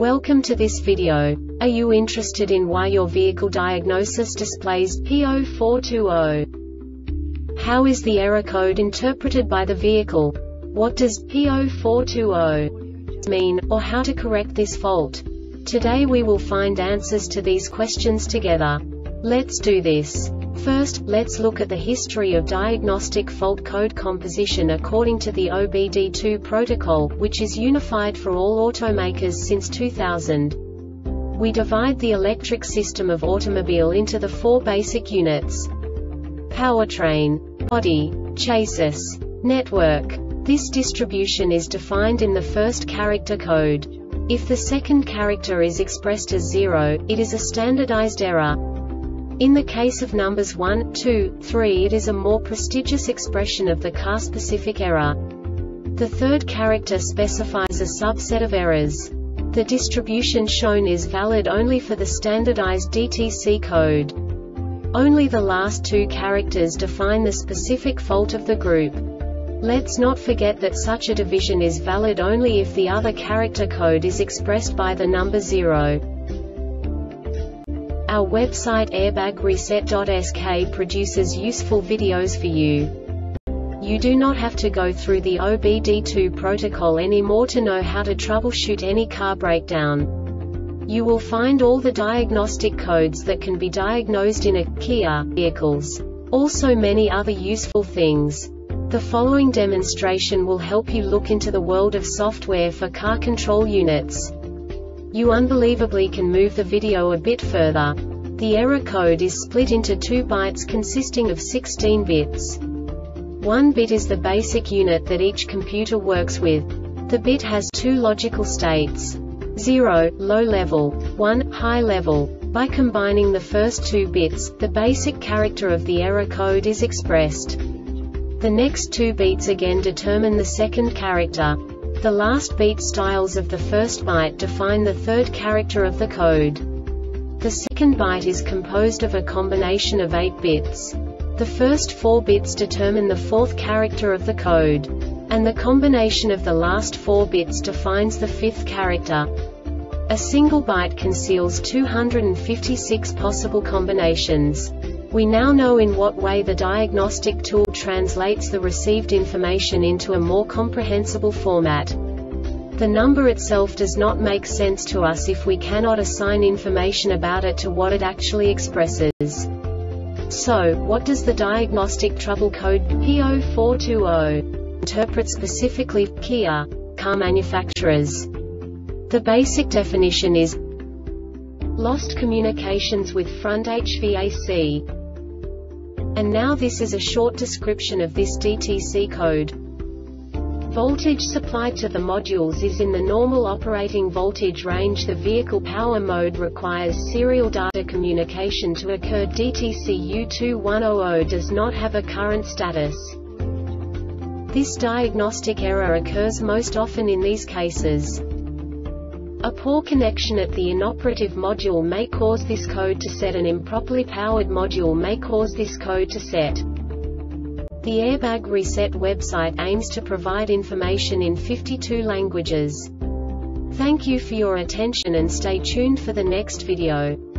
Welcome to this video. Are you interested in why your vehicle diagnosis displays P0420? How is the error code interpreted by the vehicle? What does P0420 mean, or how to correct this fault? Today we will find answers to these questions together. Let's do this. First, let's look at the history of diagnostic fault code composition according to the OBD2 protocol, which is unified for all automakers since 2000. We divide the electric system of automobile into the four basic units: powertrain, body, chassis, network. This distribution is defined in the first character code. If the second character is expressed as 0, it is a standardized error. In the case of numbers 1, 2, 3, it is a more prestigious expression of the car-specific error. The third character specifies a subset of errors. The distribution shown is valid only for the standardized DTC code. Only the last two characters define the specific fault of the group. Let's not forget that such a division is valid only if the other character code is expressed by the number 0. Our website airbagreset.sk produces useful videos for you. You do not have to go through the OBD2 protocol anymore to know how to troubleshoot any car breakdown. You will find all the diagnostic codes that can be diagnosed in a Kia vehicles. Also many other useful things. The following demonstration will help you look into the world of software for car control units. You unbelievably can move the video a bit further. The error code is split into 2 bytes consisting of 16 bits. 1 bit is the basic unit that each computer works with. The bit has 2 logical states: 0, low level, 1, high level. By combining the first 2 bits, the basic character of the error code is expressed. The next 2 beats again determine the second character. The last beat styles of the first byte define the third character of the code. The second byte is composed of a combination of 8 bits. The first 4 bits determine the fourth character of the code. And the combination of the last 4 bits defines the fifth character. A single byte conceals 256 possible combinations. We now know in what way the diagnostic tool translates the received information into a more comprehensible format. The number itself does not make sense to us if we cannot assign information about it to what it actually expresses. So, what does the diagnostic trouble code P0420 interpret specifically for Kia car manufacturers? The basic definition is lost communications with front HVAC. And now this is a short description of this DTC code. Voltage supplied to the modules is in the normal operating voltage range. The vehicle power mode requires serial data communication to occur. DTC U2100 does not have a current status. This diagnostic error occurs most often in these cases. A poor connection at the inoperative module may cause this code to set. An improperly powered module may cause this code to set. The Airbag Reset website aims to provide information in 52 languages. Thank you for your attention and stay tuned for the next video.